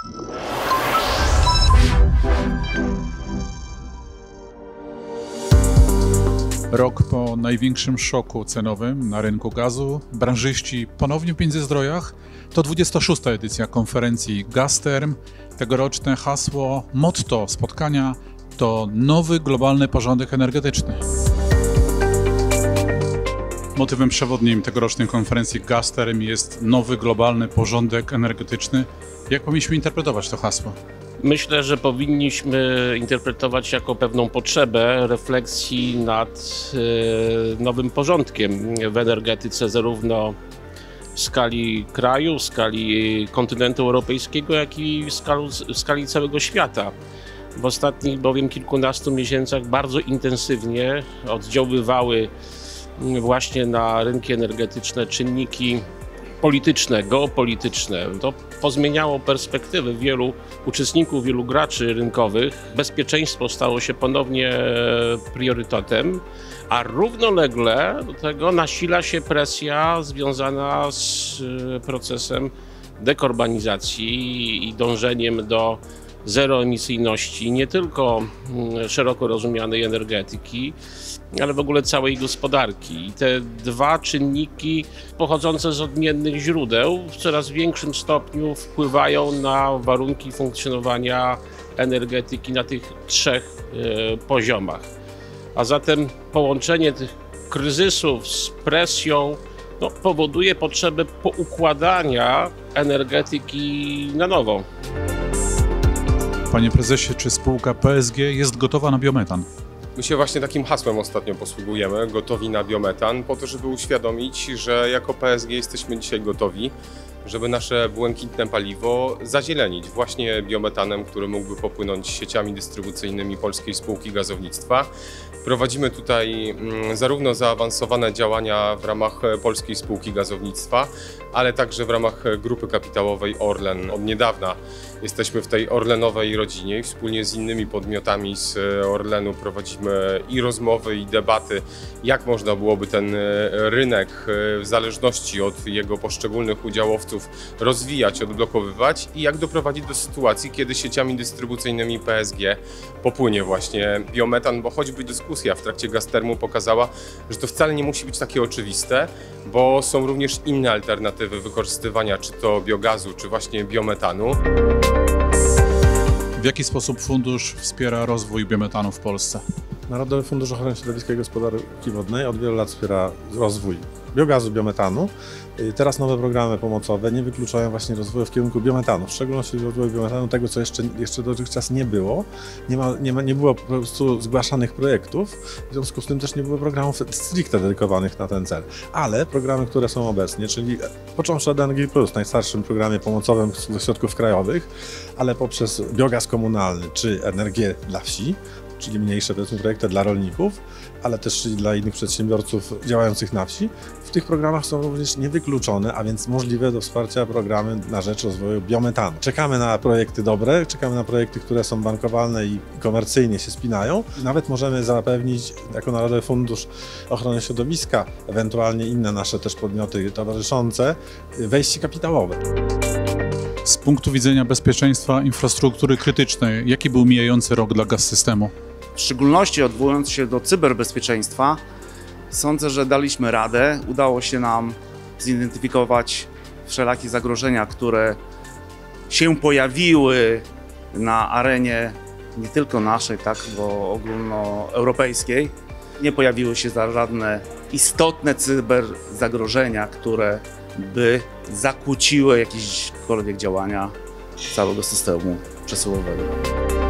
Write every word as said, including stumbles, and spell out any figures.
Rok po największym szoku cenowym na rynku gazu, branżyści ponownie w międzyzdrojach. To dwudziesta szósta edycja konferencji Gazterm. Tegoroczne hasło, motto spotkania to nowy globalny porządek energetyczny. Motywem przewodnim tegorocznej konferencji Gazterm jest nowy globalny porządek energetyczny. Jak powinniśmy interpretować to hasło? Myślę, że powinniśmy interpretować jako pewną potrzebę refleksji nad nowym porządkiem w energetyce, zarówno w skali kraju, w skali kontynentu europejskiego, jak i w skali, w skali całego świata. W ostatnich bowiem kilkunastu miesiącach bardzo intensywnie oddziaływały właśnie na rynki energetyczne czynniki polityczne, geopolityczne. To pozmieniało perspektywy wielu uczestników, wielu graczy rynkowych. Bezpieczeństwo stało się ponownie priorytetem, a równolegle do tego nasila się presja związana z procesem dekarbonizacji i dążeniem do zeroemisyjności nie tylko szeroko rozumianej energetyki, ale w ogóle całej gospodarki. I te dwa czynniki pochodzące z odmiennych źródeł w coraz większym stopniu wpływają na warunki funkcjonowania energetyki na tych trzech e, poziomach. A zatem połączenie tych kryzysów z presją no, powoduje potrzebę poukładania energetyki na nowo. Panie prezesie, czy spółka P S G jest gotowa na biometan? My się właśnie takim hasłem ostatnio posługujemy, gotowi na biometan, po to, żeby uświadomić, że jako P S G jesteśmy dzisiaj gotowi, żeby nasze błękitne paliwo zazielenić właśnie biometanem, który mógłby popłynąć sieciami dystrybucyjnymi Polskiej Spółki Gazownictwa. Prowadzimy tutaj zarówno zaawansowane działania w ramach Polskiej Spółki Gazownictwa, ale także w ramach grupy kapitałowej Orlen. Od niedawna jesteśmy w tej orlenowej rodzinie i wspólnie z innymi podmiotami z Orlenu prowadzimy i rozmowy, i debaty, jak można byłoby ten rynek w zależności od jego poszczególnych udziałowców rozwijać, odblokowywać i jak doprowadzić do sytuacji, kiedy sieciami dystrybucyjnymi P S G popłynie właśnie biometan, bo choćby dyskusja w trakcie Gaztermu pokazała, że to wcale nie musi być takie oczywiste, bo są również inne alternatywy wykorzystywania czy to biogazu, czy właśnie biometanu. W jaki sposób fundusz wspiera rozwój biometanu w Polsce? Narodowy Fundusz Ochrony Środowiska i Gospodarki Wodnej od wielu lat wspiera rozwój biogazu, biometanu. Teraz nowe programy pomocowe nie wykluczają właśnie rozwoju w kierunku biometanu, w szczególności rozwoju biometanu, tego co jeszcze, jeszcze dotychczas nie było. Nie, ma, nie, ma, nie było po prostu zgłaszanych projektów, w związku z tym też nie było programów stricte dedykowanych na ten cel. Ale programy, które są obecnie, czyli począwszy od Energy Plus, najstarszym programie pomocowym ze środków krajowych, ale poprzez biogaz komunalny czy energię dla wsi, czyli mniejsze powiedzmy projekty dla rolników, ale też dla innych przedsiębiorców działających na wsi. W tych programach są również niewykluczone, a więc możliwe do wsparcia programy na rzecz rozwoju biometanu. Czekamy na projekty dobre, czekamy na projekty, które są bankowalne i komercyjnie się spinają. Nawet możemy zapewnić jako Narodowy Fundusz Ochrony Środowiska, ewentualnie inne nasze też podmioty towarzyszące, wejście kapitałowe. Z punktu widzenia bezpieczeństwa infrastruktury krytycznej, jaki był mijający rok dla Gaz-Systemu? W szczególności odwołując się do cyberbezpieczeństwa, sądzę, że daliśmy radę. Udało się nam zidentyfikować wszelakie zagrożenia, które się pojawiły na arenie nie tylko naszej, tak, bo ogólnoeuropejskiej. Nie pojawiły się żadne istotne cyberzagrożenia, które by zakłóciły jakiekolwiek działania całego systemu przesyłowego.